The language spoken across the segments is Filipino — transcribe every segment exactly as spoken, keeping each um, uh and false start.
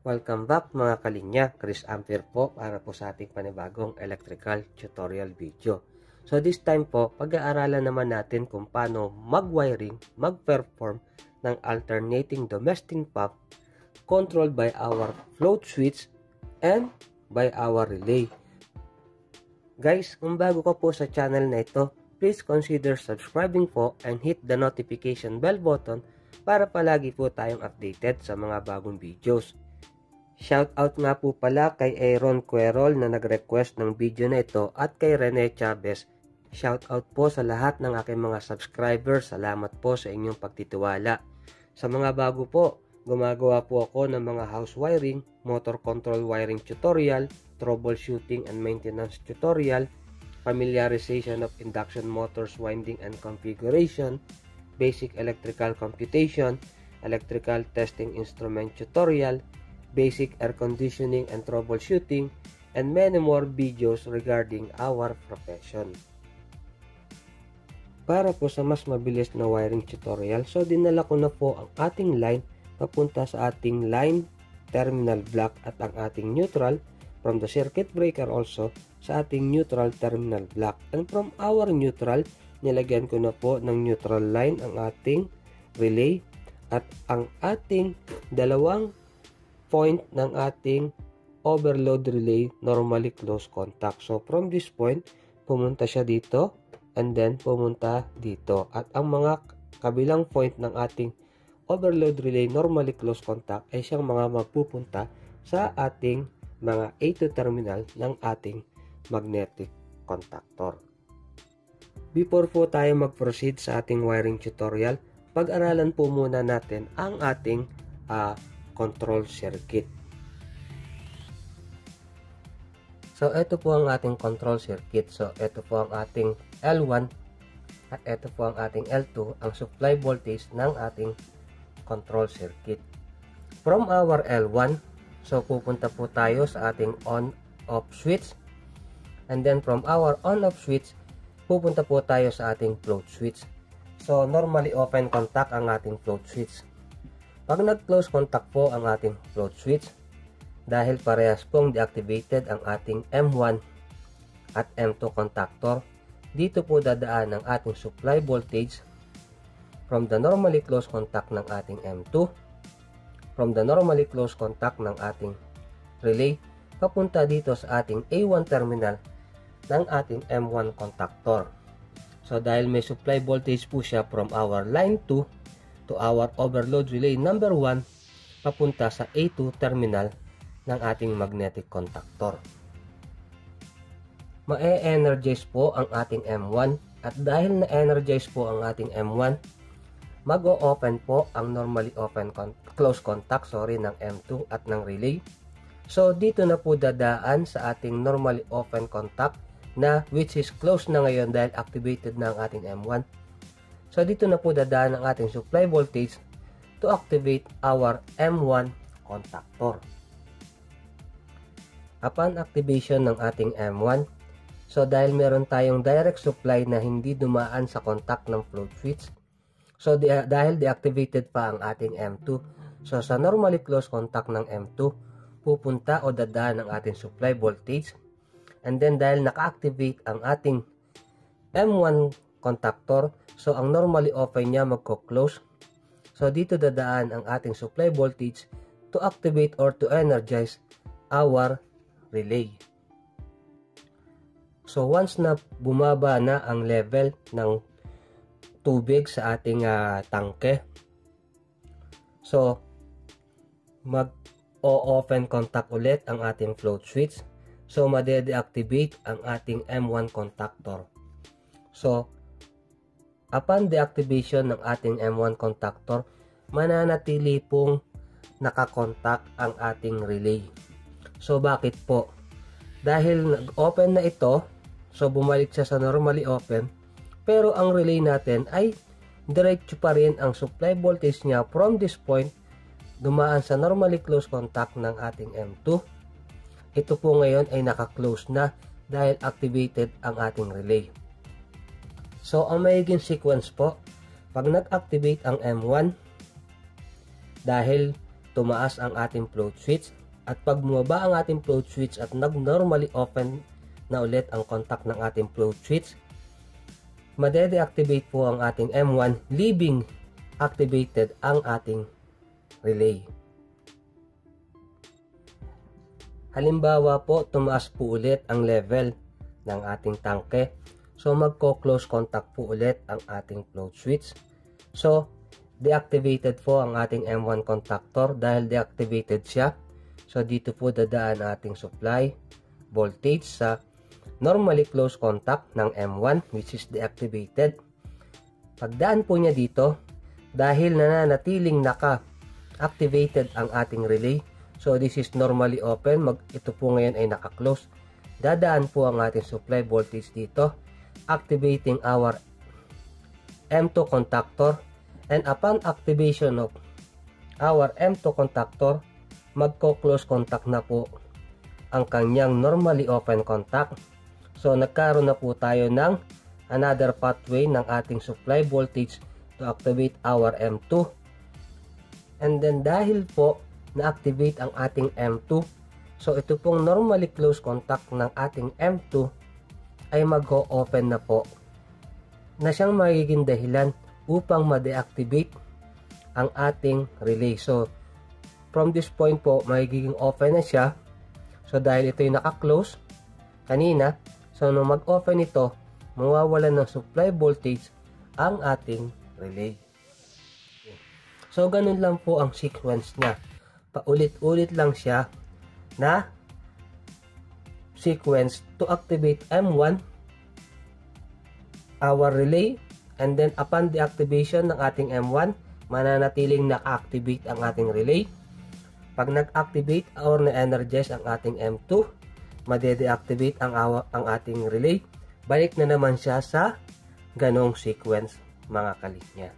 Welcome back mga kalinya, Chris Ampere po para po sa ating panibagong electrical tutorial video. So this time po, pag-aaralan naman natin kung paano mag-wiring, mag-perform ng alternating domestic pump controlled by our float switch and by our relay. Guys, kung bago ka po sa channel na ito, please consider subscribing po and hit the notification bell button para palagi po tayong updated sa mga bagong videos. Shoutout nga po pala kay Aaron Querol na nag-request ng video na ito at kay Rene Chavez. Shoutout po sa lahat ng aking mga subscribers. Salamat po sa inyong pagtitiwala. Sa mga bago po, gumagawa po ako ng mga house wiring, motor control wiring tutorial, troubleshooting and maintenance tutorial, familiarization of induction motors winding and configuration, basic electrical computation, electrical testing instrument tutorial, basic air conditioning and troubleshooting, and many more videos regarding our profession. Para po sa mas mabilis na wiring tutorial, so dinala ko na po ang ating line papunta sa ating line terminal block at ang ating neutral from the circuit breaker also sa ating neutral terminal block. And from our neutral, nilagyan ko na po ng neutral line ang ating relay at ang ating dalawang point ng ating overload relay normally close contact. So from this point, pumunta siya dito and then pumunta dito. At ang mga kabilang point ng ating overload relay normally close contact ay siyang mga magpupunta sa ating mga A two terminal ng ating magnetic contactor. Before po tayo mag-proceed sa ating wiring tutorial, pag-aralan po muna natin ang ating uh, control circuit. So, ito po ang ating control circuit. So, ito po ang ating L one at ito po ang ating L two, ang supply voltage ng ating control circuit. From our L one, so pupunta po tayo sa ating on-off switch. And then from our on-off switch, pupunta po tayo sa ating float switch. So, normally open contact ang ating float switch. Pag nag-close contact po ang ating float switch, dahil parehas pong deactivated ang ating M one at M two contactor, dito po dadaan ang ating supply voltage from the normally close contact ng ating M two, from the normally close contact ng ating relay, papunta dito sa ating A one terminal ng ating M one contactor. So dahil may supply voltage po siya from our line two to our overload relay number one, papunta sa A two terminal ng ating magnetic contactor. Ma-energize po ang ating M one at dahil na-energize po ang ating M one, mag-o-open po ang normally open con close contact sorry ng M two at ng relay. So dito na po dadaan sa ating normally open contact na which is close na ngayon dahil activated na ang ating M one. So dito na po dadaan ang ating supply voltage to activate our M one contactor. Upon activation ng ating M one, so dahil meron tayong direct supply na hindi dumaan sa contact ng float switch, so di dahil deactivated pa ang ating M two, so sa normally close contact ng M two, pupunta o dadaan ang ating supply voltage. And then dahil naka-activate ang ating M one contactor, so ang normally open niya magko-close. So dito dadaan ang ating supply voltage to activate or to energize our relay. So once na bumaba na ang level ng tubig sa ating uh, tangke, so mag-o-open contact ulit ang ating float switch. So made-deactivate ang ating M one contactor. So upon deactivation ng ating M one contactor, mananatili pong nakakontak ang ating relay. So bakit po? Dahil nag-open na ito, so bumalik siya sa normally open, pero ang relay natin ay diretso pa rin ang supply voltage niya from this point, dumaan sa normally close contact ng ating M two. Ito po ngayon ay naka-close na dahil activated ang ating relay. So, ang magiging sequence po, pag nag-activate ang M one, dahil tumaas ang ating float switch. At pag bumaba ang ating float switch at nag-normally open na ulit ang contact ng ating float switch, made-deactivate po ang ating M one, leaving activated ang ating relay. Halimbawa po, tumaas po ulit ang level ng ating tangke. So, magko-close contact po ulit ang ating float switch. So, deactivated po ang ating M one contactor dahil deactivated siya. So, dito po dadaan ating supply voltage sa normally close contact ng M one, which is deactivated. Pagdaan po niya dito, dahil nananatiling naka-activated ang ating relay, so this is normally open, mag, ito po ngayon ay naka-close, dadaan po ang ating supply voltage dito, activating our M two contactor, and upon activation of our M two contactor, magko-close contact na po ang kanyang normally open contact. So, nagkaroon na po tayo ng another pathway ng ating supply voltage to activate our M two. And then, dahil po na-activate ang ating M two, so ito pong normally close contact ng ating M two ay mag-o-open na po na siyang magiging dahilan upang ma-deactivate ang ating relay. So, from this point po, magiging open na siya. So, dahil ito yung naka-close kanina, so nung mag-open ito, mawawalan ng supply voltage ang ating relay. So, ganun lang po ang sequence niya. Paulit-ulit lang siya na sequence to activate M one, our relay, and then upon deactivation ng ating M one, mananatiling naka-activate ang ating relay. Pag nag-activate or na-energize ang ating M two, made-deactivate ang, ang ating relay. Balik na naman siya sa ganong sequence, mga kalinya.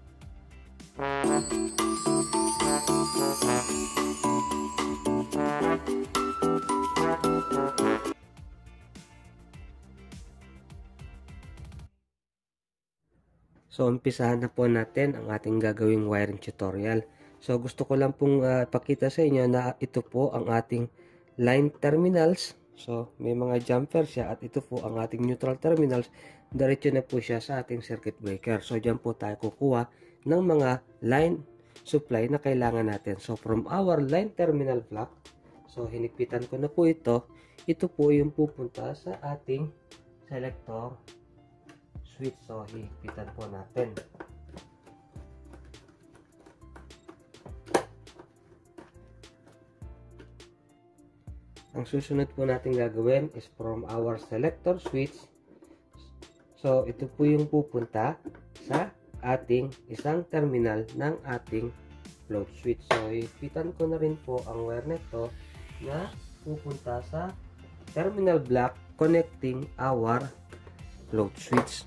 So, umpisahan na po natin ang ating gagawing wiring tutorial. So, gusto ko lang pong uh, pakita sa inyo na ito po ang ating line terminals. So, may mga jumper siya at ito po ang ating neutral terminals. Diretso na po siya sa ating circuit breaker. So, dyan po tayo kukuha ng mga line supply na kailangan natin. So, from our line terminal block, so, hinigpitan ko na po ito. Ito po yung pupunta sa ating selector switch. So, hihigpitan po natin. Ang susunod po natin gagawin is from our selector switch. So, ito po yung pupunta sa ating isang terminal ng ating float switch. So, hihigpitan ko na rin po ang wire nito na pupunta sa terminal block connecting our float switch.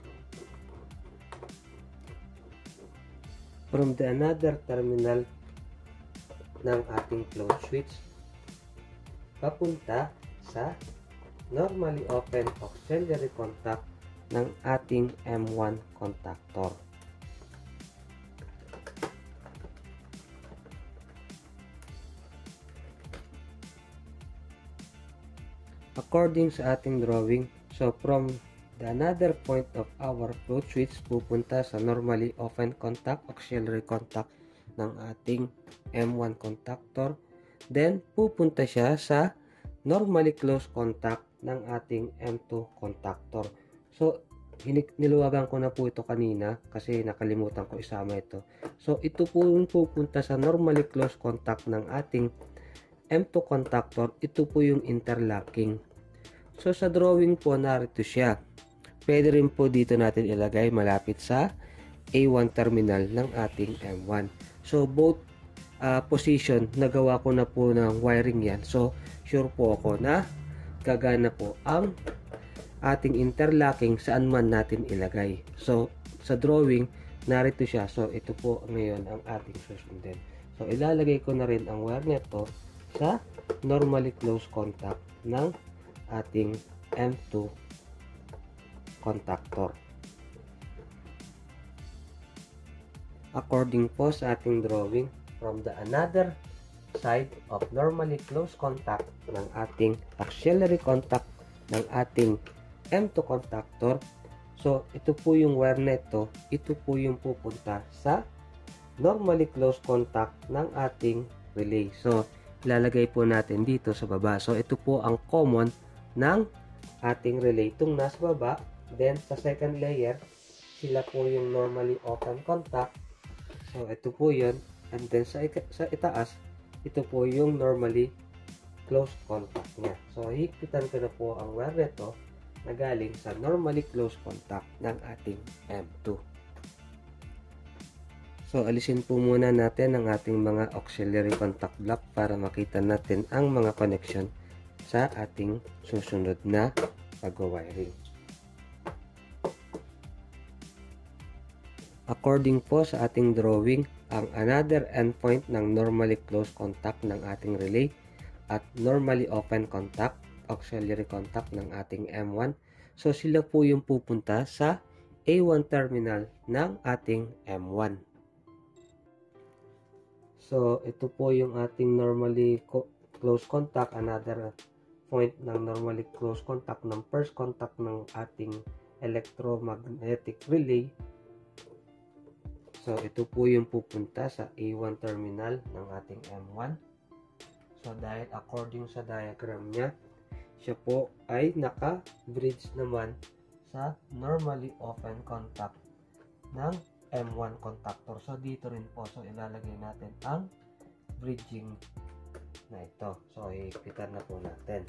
From the another terminal ng ating float switch, papunta sa normally open auxiliary contact ng ating M one contactor. According sa ating drawing, so from the another point of our float switch, pupunta sa normally open contact, auxiliary contact ng ating M one contactor. Then, pupunta siya sa normally close contact ng ating M two contactor. So, niluwagan ko na po ito kanina kasi nakalimutan ko isama ito. So, ito po yung pupunta sa normally close contact ng ating M two contactor. Ito po yung interlocking. So, sa drawing po, narito siya. Pwede rin po dito natin ilagay malapit sa A one terminal ng ating M one. So, both uh, position, nagawa ko na po ng wiring yan. So, sure po ako na gagana po ang ating interlocking saan man natin ilagay. So, sa drawing, narito siya. So, ito po ngayon ang ating susundin. So, ilalagay ko na rin ang wire nito sa normally close contact ng ating M two contactor. According po sa ating drawing, from the another side of normally close contact ng ating auxiliary contact ng ating M two contactor. So, ito po yung wire neto, ito po yung pupunta sa normally close contact ng ating relay. So, ilalagay po natin dito sa baba. So, ito po ang common ng ating relay. Itong nasa baba, then sa second layer, sila po yung normally open contact. So, ito po yun. And then sa, sa itaas, ito po yung normally close contact niya. So, higpitan ko na po ang wire neto na galing sa normally close contact ng ating M two. So, alisin po muna natin ang ating mga auxiliary contact block para makita natin ang mga connection sa ating susunod na pag-wiring. According po sa ating drawing, ang another endpoint ng normally close contact ng ating relay at normally open contact, auxiliary contact ng ating M one. So, sila po yung pupunta sa A one terminal ng ating M one. So, ito po yung ating normally co close contact, another point ng normally close contact ng first contact ng ating electromagnetic relay. So, ito po yung pupunta sa A one terminal ng ating M one. So, dahil according sa diagram niya, siya po ay naka-bridge naman sa normally open contact ng M one contactor. So, dito rin po. So, ilalagay natin ang bridging na ito. So, ipitan na po natin.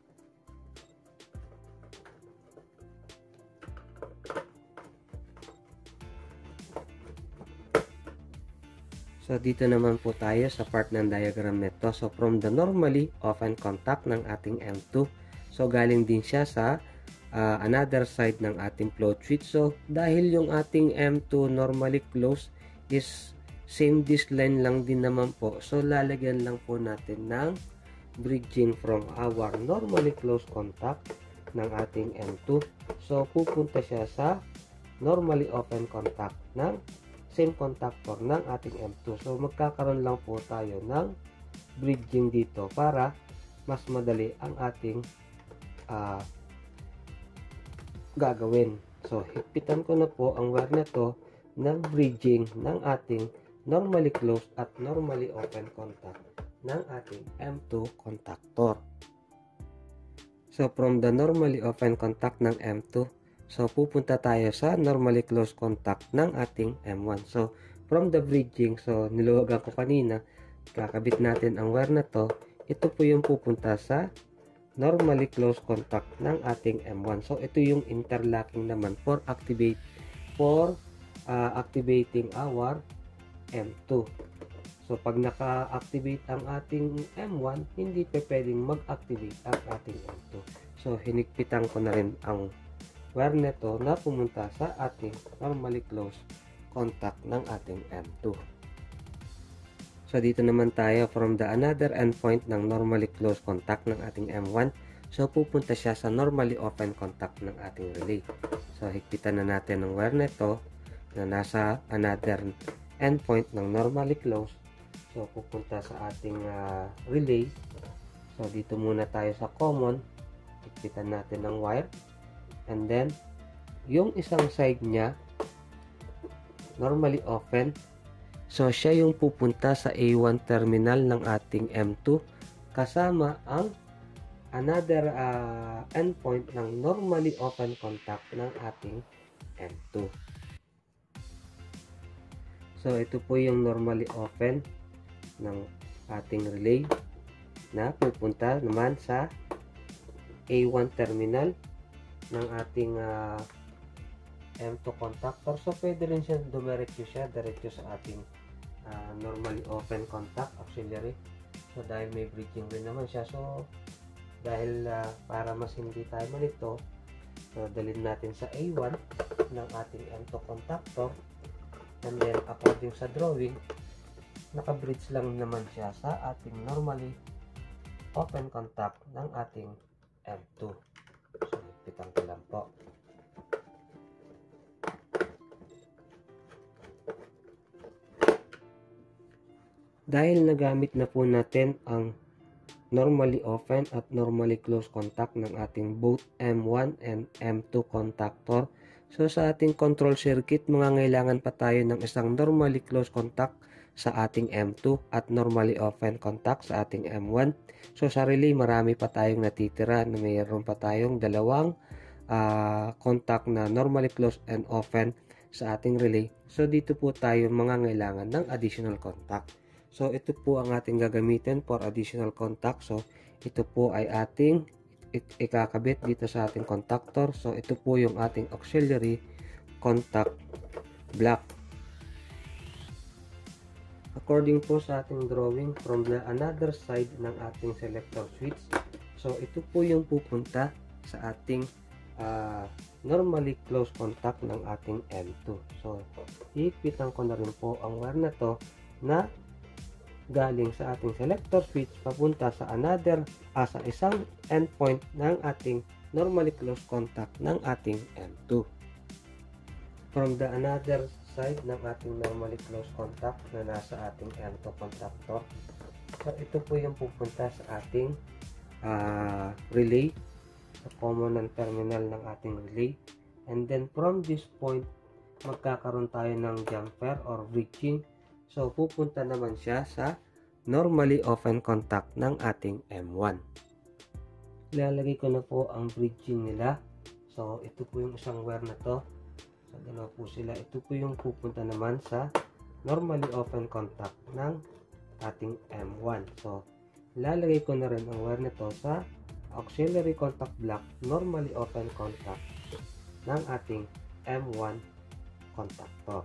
So, dito naman po tayo sa part ng diagram nito. So, from the normally open contact ng ating M two, so, galing din siya sa uh, another side ng ating float switch. So, dahil yung ating M two normally close is same this line lang din naman po. So, lalagyan lang po natin ng bridging from our normally close contact ng ating M two. So, pupunta siya sa normally open contact ng same contactor ng ating M two. So, magkakaroon lang po tayo ng bridging dito para mas madali ang ating Uh, gagawin. So, higpitan ko na po ang wire nito ng bridging ng ating normally closed at normally open contact ng ating M two contactor. So, from the normally open contact ng M two, so, pupunta tayo sa normally closed contact ng ating M one. So, from the bridging, so, niluwagan ko kanina, kakabit natin ang wire na to, ito po yung pupunta sa normally close contact ng ating M one. So, ito yung interlocking naman for activate for uh, activating our M two. So, pag naka-activate ang ating M one, hindi pa pwedeng mag-activate ang ating M two. So, hinigpitan ko na rin ang wire nito na pumunta sa ating normally close contact ng ating M two. So, dito naman tayo from the another endpoint ng normally close contact ng ating M one. So, pupunta siya sa normally open contact ng ating relay. So, higpitan na natin ang wire nito na nasa another endpoint ng normally close. So, pupunta sa ating uh, relay. So, dito muna tayo sa common. Higpitan natin ang wire. And then, yung isang side niya, normally open. So, siya yung pupunta sa A one terminal ng ating M two kasama ang another uh, endpoint ng normally open contact ng ating M two. So, ito po yung normally open ng ating relay na pupunta naman sa A one terminal ng ating uh, M two contactor. So, pwede rin siya dumiretso siya, diretso sa ating uh, normally open contact auxiliary. So, dahil may bridging rin naman siya. So, dahil uh, para mas hindi tayo malito, so, dalhin natin sa A one ng ating M two contactor. And then, according sa drawing, naka-bridge lang naman siya sa ating normally open contact ng ating M two. So, pitang ko lang po. Dahil nagamit na po natin ang normally open at normally closed contact ng ating both M one and M two contactor, so sa ating control circuit, mangangailangan pa tayo ng isang normally closed contact sa ating M two at normally open contact sa ating M one. So sa relay, marami pa tayong natitira na mayroon pa tayong dalawang uh, contact na normally closed and open sa ating relay. So dito po tayo mangangailangan ng additional contact. So ito po ang ating gagamitin for additional contact. So ito po ay ating ikakabit dito sa ating contactor. So ito po yung ating auxiliary contact block. According po sa ating drawing from the another side ng ating selector switch, so ito po yung pupunta sa ating uh, normally closed contact ng ating M two. So iipitan ko na rin po ang wire na to na galing sa ating selector switch papunta sa another uh, sa isang endpoint ng ating normally closed contact ng ating M two. From the another side ng ating normally closed contact na nasa ating M two contactor, so ito po yung pupunta sa ating uh, relay, sa common and terminal ng ating relay, and then from this point magkakaroon tayo ng jumper or bridging. So pupunta naman siya sa normally open contact ng ating M one. Ilalagay ko na po ang bridging nila. So ito po yung isang wire na to. So dalawa po sila. Ito po yung pupunta naman sa normally open contact ng ating M one. So ilalagay ko na rin ang wire na to sa auxiliary contact block normally open contact ng ating M one contactor.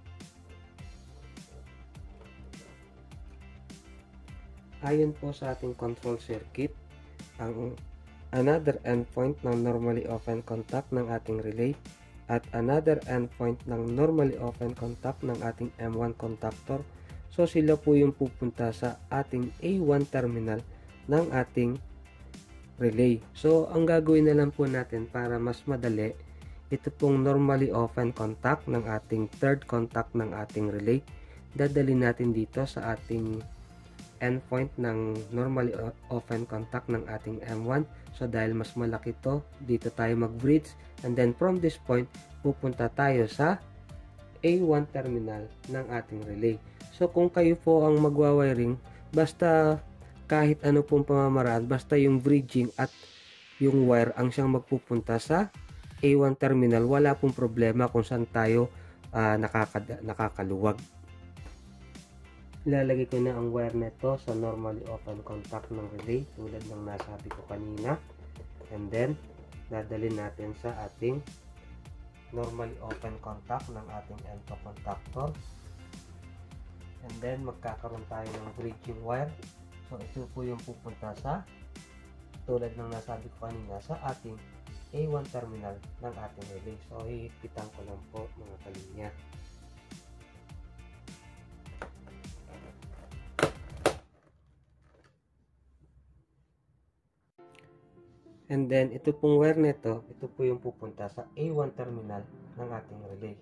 Ayon po sa ating control circuit, ang another endpoint ng normally open contact ng ating relay at another endpoint ng normally open contact ng ating M one contactor, so sila po yung pupunta sa ating A one terminal ng ating relay. So ang gagawin na lang po natin para mas madali, ito pong normally open contact ng ating third contact ng ating relay, dadalhin natin dito sa ating endpoint ng normally open contact ng ating M one. So dahil mas malaki to, dito tayo mag-bridge, and then from this point pupunta tayo sa A one terminal ng ating relay. So kung kayo po ang magwa-wiring, basta kahit ano pong pamamaraan, basta yung bridging at yung wire ang siyang magpupunta sa A one terminal, wala pong problema kung saan tayo uh, nakaka nakakaluwag. Ilalagay ko na ang wire nito sa normally open contact ng relay tulad ng nasabi ko kanina, and then dadalhin natin sa ating normally open contact ng ating M two contactor, and then magkakaroon tayo ng bridging wire. So ito po yung pupunta sa, tulad ng nasabi ko kanina, sa ating A one terminal ng ating relay. So hihipitan ko lang po mga kalinya. And then, ito pong wire nito, ito po yung pupunta sa A one terminal ng ating relay.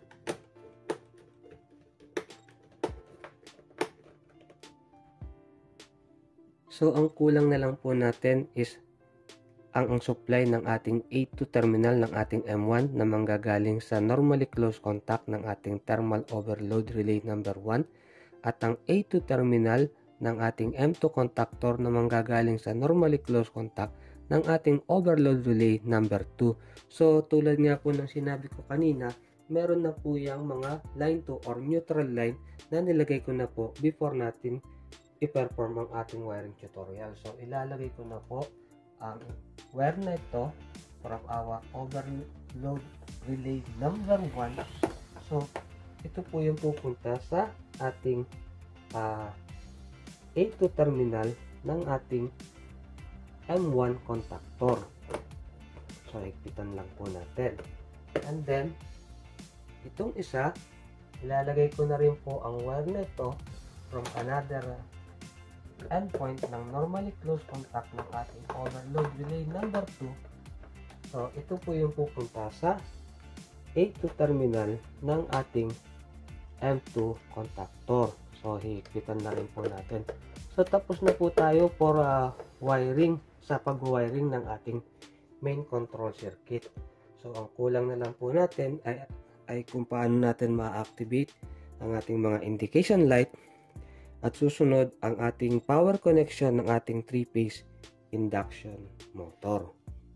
So, ang kulang na lang po natin is ang, ang supply ng ating A two terminal ng ating M one na manggagaling sa normally closed contact ng ating thermal overload relay number one at ang A two terminal ng ating M two contactor na manggagaling sa normally closed contact ng ating overload relay number two. So tulad nga po ng sinabi ko kanina, meron na po yung mga line two or neutral line na nilagay ko na po before natin i-perform ang ating wiring tutorial. So ilalagay ko na po ang wire na ito from our overload relay number one. So ito po yung pupunta sa ating uh, A two terminal ng ating M one contactor. So higpitan lang po natin, and then itong isa, ilalagay ko na rin po ang wire na ito from another endpoint ng normally closed contact ng ating overload relay number two. So ito po yung pupunta sa A two terminal ng ating M two contactor. So, higpitan na rin po natin. So, tapos na po tayo for uh, wiring, sa pag-wiring ng ating main control circuit. So, ang kulang na lang po natin ay, ay kung paano natin ma-activate ang ating mga indication light at susunod ang ating power connection ng ating three phase induction motor.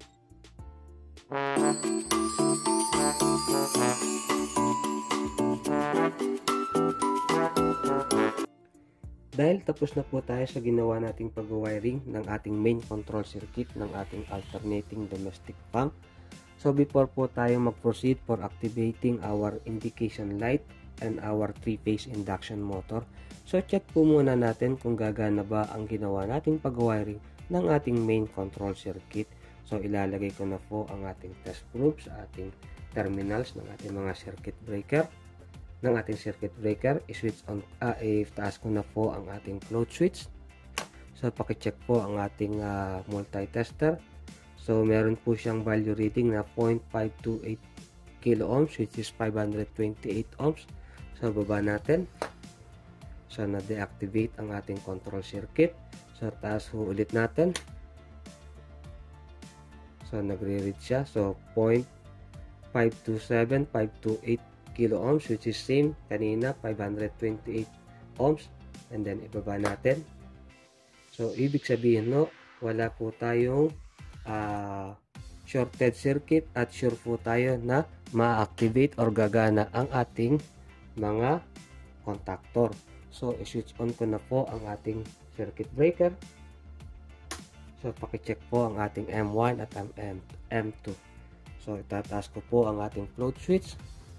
Dahil tapos na po tayo sa ginawa nating pag-wiring ng ating main control circuit ng ating alternating domestic pump. So before po tayo mag-proceed for activating our indication light and our three phase induction motor, so check po muna natin kung gagana ba ang ginawa nating pag-wiring ng ating main control circuit. So ilalagay ko na po ang ating test probe sa ating terminals ng ating mga circuit breaker. ng ating circuit breaker, i-switch on, uh, i-taas ko na po ang ating float switch. So paki-check po ang ating uh, multi-tester. So meron po siyang value reading na zero point five two eight kilo ohms, which is five hundred twenty-eight ohms. So baba natin. So na-deactivate ang ating control circuit. So taas po ulit natin. So nagre-read siya. So zero point five two seven five two eight kilo ohms, which is same kanina, five hundred twenty-eight ohms. And then ibaba natin. So ibig sabihin no, wala po tayong uh, shorted circuit at sure po tayo na ma-activate or gagana ang ating mga contactor. So i-switch on ko na po ang ating circuit breaker. So paki-check po ang ating M one at M two. So itataas ko po ang ating float switch.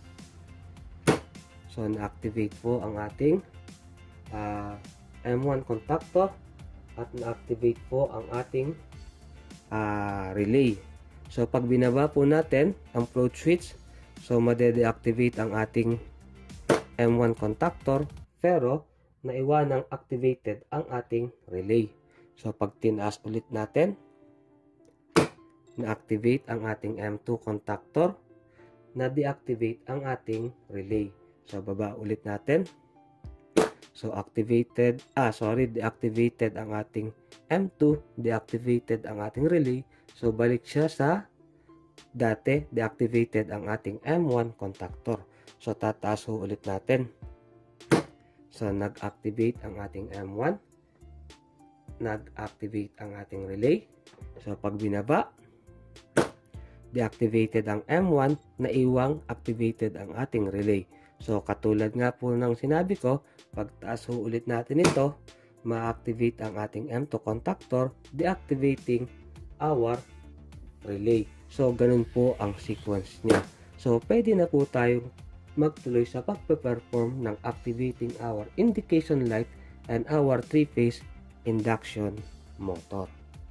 So na-activate po ang ating uh, M one contactor at na-activate po ang ating uh, relay. So pag binaba po natin ang float switch, so made-deactivate ang ating M one contactor, pero naiwanang activated ang ating relay. So pag tinaas ulit natin, na-activate ang ating M two contactor, na-deactivate ang ating relay. So baba ulit natin. So activated, ah sorry, deactivated ang ating M two, deactivated ang ating relay. So balik siya sa dati, deactivated ang ating M one contactor. So tataas ho ulit natin. So nag-activate ang ating M one, nag-activate ang ating relay. So pag binaba, deactivated ang M one, naiwang activated ang ating relay. So katulad nga po ng sinabi ko, pagtaas ho ulit natin ito, ma-activate ang ating M two contactor, deactivating our relay. So ganun po ang sequence niya. So pwede na po tayong magtuloy sa pagpe-perform ng activating our indication light and our three-phase induction motor.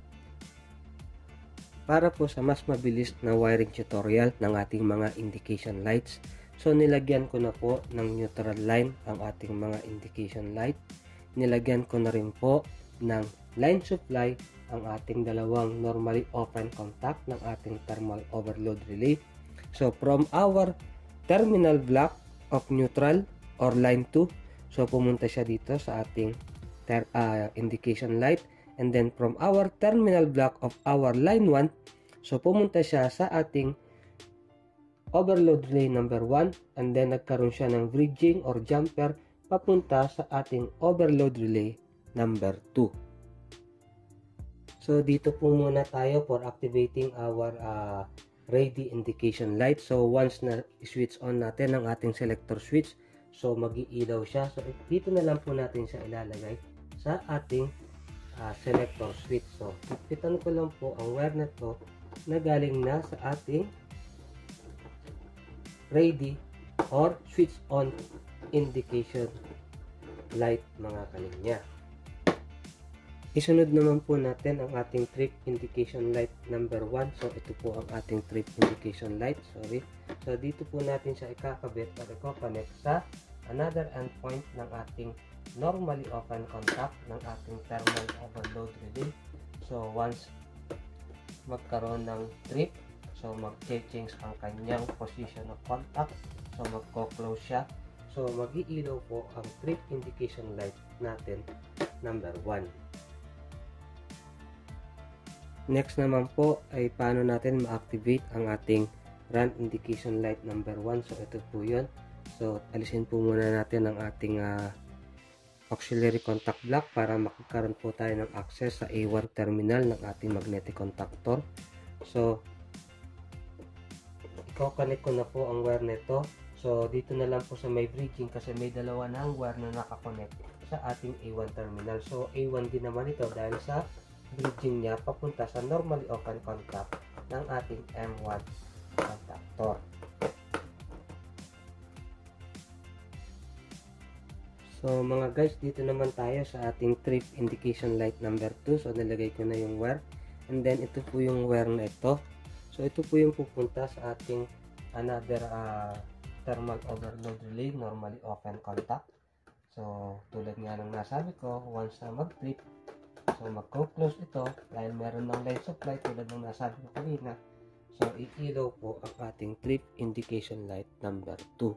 Para po sa mas mabilis na wiring tutorial ng ating mga indication lights, so nilagyan ko na po ng neutral line ang ating mga indication light. Nilagyan ko na rin po ng line supply ang ating dalawang normally open contact ng ating thermal overload relay. So from our terminal block of neutral or line two, so pumunta siya dito sa ating ter uh, indication light. And then from our terminal block of our line one, so pumunta siya sa ating overload relay number one, and then nagkaroon siya ng bridging or jumper papunta sa ating overload relay number two. So dito po muna tayo for activating our uh, ready indication light. So once na switch on natin ang ating selector switch, so mag-iilaw siya. So dito na lang po natin siya ilalagay sa ating uh, selector switch. So ipitan ko lang po ang wire na to na galing na sa ating ready or switch on indication light, mga kalinya. Isunod naman po natin ang ating trip indication light number one. So ito po ang ating trip indication light, sorry. So dito po natin siya ikakabit at i-connect sa another endpoint ng ating normally open contact ng ating thermal overload relay. So once magkaroon ng trip, so mag-change ang kanyang position of contact. So magko-close siya. So, mag-iilaw po ang trip indication light natin, number one. Next naman po ay paano natin ma-activate ang ating run indication light number one. So, ito po yun. So, alisin po muna natin ang ating uh, auxiliary contact block para makakaroon po tayo ng access sa A one terminal ng ating magnetic contactor. So, i-connect ko na po ang wire nito. So, dito na lang po sa may bridging kasi may dalawa na ang wire na nakakonect sa ating A one terminal. So, A one din naman ito dahil sa bridging niya papunta sa normally open contact ng ating M one contactor. So mga guys, dito naman tayo sa ating trip indication light number two. So nilagay ko na yung wire, and then ito po yung wire na ito. So ito po yung pupunta sa ating another uh, thermal overload relay, normally open contact. So tulad nga ng nasabi ko, once na mag-trip, so mag-close ito dahil meron ng line supply tulad ng nasabi ko kanina. So iilaw po ang ating trip indication light number two.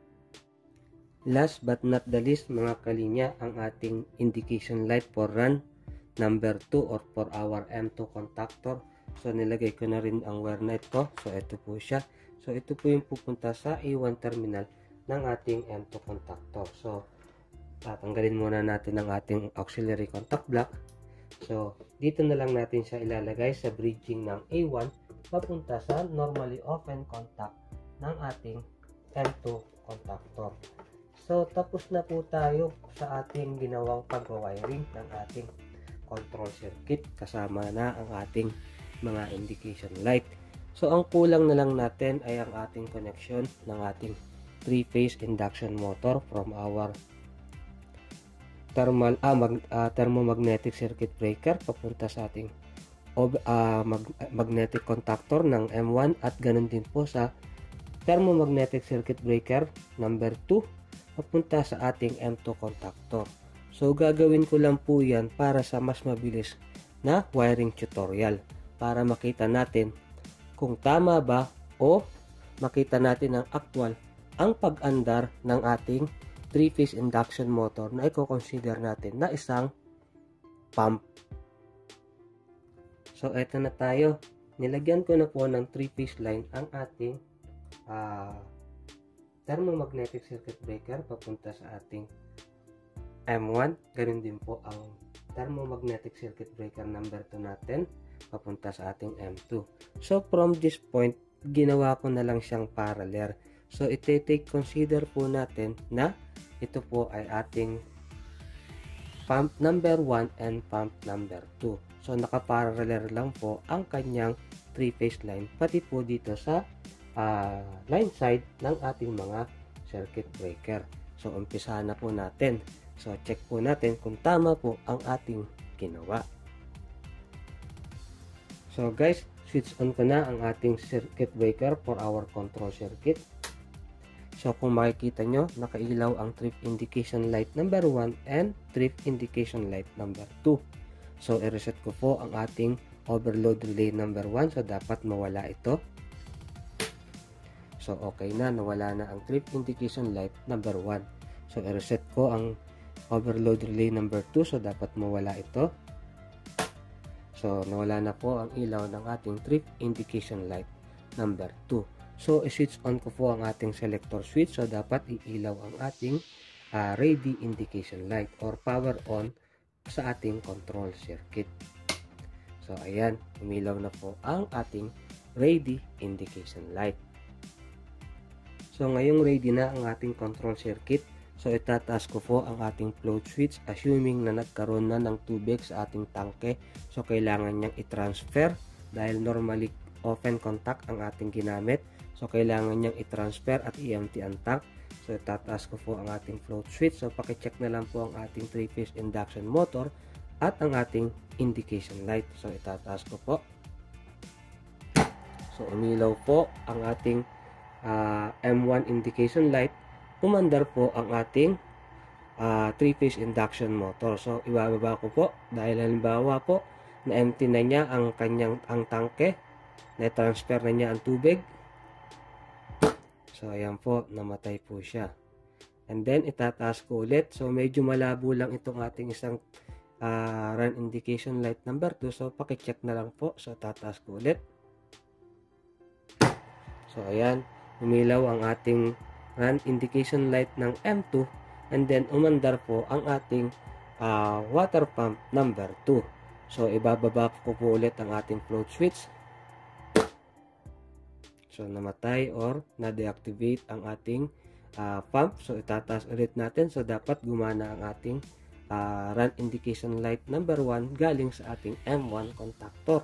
Last but not the least mga kalinya, ang ating indication light for run number two or for our M two contactor. So nilagay ko na rin ang wire na ito. So ito po siya. So ito po yung pupunta sa A one terminal ng ating M two contactor. So tatanggalin muna natin ang ating auxiliary contact block. So dito na lang natin siya ilalagay sa bridging ng A one papunta sa normally open contact ng ating M two contactor. So, tapos na po tayo sa ating ginawang pag-wiring ng ating control circuit. Kasama na ang ating mga indication light. So, ang kulang na lang natin ay ang ating connection ng ating three-phase induction motor from our thermal, ah, mag, uh, thermomagnetic circuit breaker papunta sa ating uh, mag, magnetic contactor ng M one at ganun din po sa thermomagnetic circuit breaker number two papunta sa ating M two contactor. So gagawin ko lang po yan para sa mas mabilis na wiring tutorial para makita natin kung tama ba o makita natin ang actual ang pag-andar ng ating three-phase induction motor na i-consider natin na isang pump. So eto na tayo. Nilagyan ko na po ng three-phase line ang ating uh, thermomagnetic circuit breaker papunta sa ating M one. Ganun din po ang thermomagnetic circuit breaker number two natin papunta sa ating M two. So from this point, ginawa ko na lang siyang parallel. So iti-take consider po natin na ito po ay ating pump number one and pump number two. So nakaparallel lang po ang kanyang three-phase line pati po dito sa Uh, line side ng ating mga circuit breaker. So umpisahan na po natin. So check po natin kung tama po ang ating ginawa. So guys, switch on ko na ang ating circuit breaker for our control circuit. So kung makikita nyo, nakailaw ang trip indication light number one and trip indication light number two. So i-reset ko po ang ating overload relay number one. So dapat mawala ito. So, okay na. Nawala na ang trip indication light number one. So, i-reset ko ang overload relay number two. So, dapat mawala ito. So, nawala na po ang ilaw ng ating trip indication light number two. So, i-switch on ko po ang ating selector switch. So, dapat iilaw ang ating uh, ready indication light or power on sa ating control circuit. So, ayan. Umilaw na po ang ating ready indication light. So, ngayong ready na ang ating control circuit. So, itataas ko po ang ating float switch assuming na nagkaroon na ng tubig sa ating tangke. So, kailangan niyang i-transfer dahil normally open contact ang ating ginamit. So, kailangan niyang i-transfer at i-empty ang tank. So, itataas ko po ang ating float switch. So, pakicheck na lang po ang ating three-phase induction motor at ang ating indication light. So, itataas ko po. So, umilaw po ang ating Uh, M one indication light. Pumandar po ang ating uh, three-phase induction motor. So, ibababa ko po dahil halimbawa po na empty na niya ang kanyang ang tangke, na-transfer na niya ang tubig. So, ayan po, namatay po siya. And then, itataas ko ulit. So, medyo malabo lang itong ating isang uh, run indication light number two. So, pakicheck na lang po. So, tataas ko ulit. So, ayan. Umilaw ang ating run indication light ng M two. And then, umandar po ang ating uh, water pump number two. So, ibababa ko po ulit ang ating float switch. So, namatay or na-deactivate ang ating uh, pump. So, itataas ulit natin. So, dapat gumana ang ating uh, run indication light number one galing sa ating M one contactor.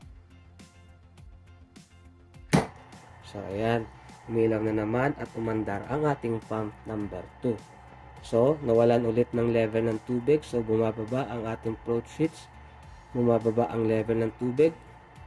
So, ayan. Umilaw na naman at umandar ang ating pump number two. So, nawalan ulit ng level ng tubig. So, bumababa ang ating float switch. Bumababa ang level ng tubig.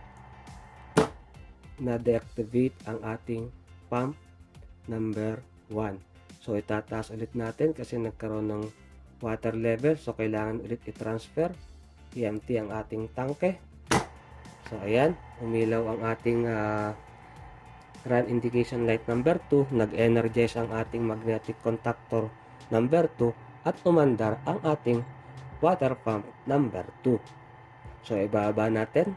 Na-deactivate ang ating pump number one. So, itataas ulit natin kasi nagkaroon ng water level. So, kailangan ulit i-transfer. I-empty ang ating tangke. So, ayan. Umilaw ang ating uh, run indication light number two. Nag-energize ang ating magnetic contactor number two. At umandar ang ating water pump number two. So, ibaba natin.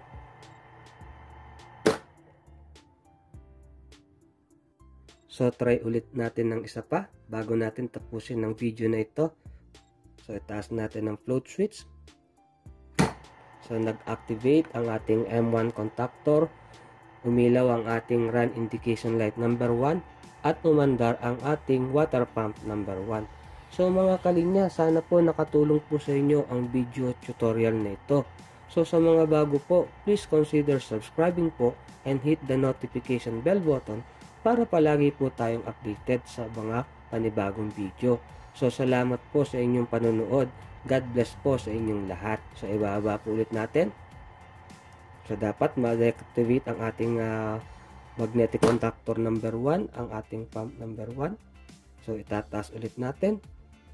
So, try ulit natin ng isa pa bago natin tapusin ng video na ito. So, itaas natin ang float switch. So, nag-activate ang ating M one contactor. Umilaw ang ating run indication light number one. At umandar ang ating water pump number one. So, mga kalinya, sana po nakatulong po sa inyo ang video tutorial na ito. So, sa mga bago po, please consider subscribing po and hit the notification bell button para palagi po tayong updated sa mga panibagong video. So, salamat po sa inyong panonood. God bless po sa inyong lahat. So, ibaba po ulit natin. So, dapat ma-deactivate ang ating uh, magnetic contactor number one, ang ating pump number one. So, itataas ulit natin.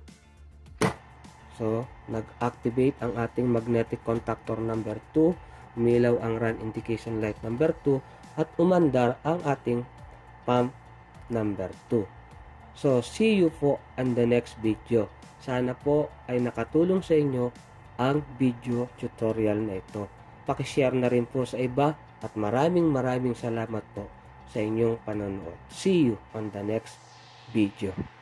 So, nag-activate ang ating magnetic contactor number two. Umilaw ang run indication light number two. At umandar ang ating pump number two. So, see you po on the next video. Sana po ay nakatulong sa inyo ang video tutorial na ito. Pakishare na rin po sa iba at maraming maraming salamat po sa inyong panonood. See you on the next video.